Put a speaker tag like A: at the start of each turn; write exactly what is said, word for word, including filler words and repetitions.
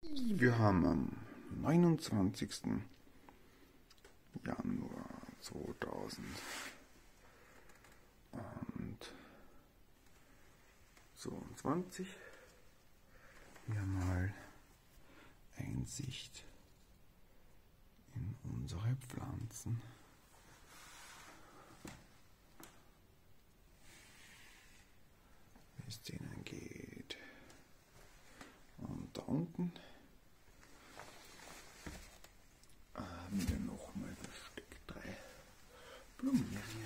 A: Wir haben am neunundzwanzigsten Januar zweitausendzweiundzwanzig. Hier mal Einsicht in unsere Pflanzen. Wie es denen geht. Und da unten haben wir nochmal versteckt drei Blumenlilien.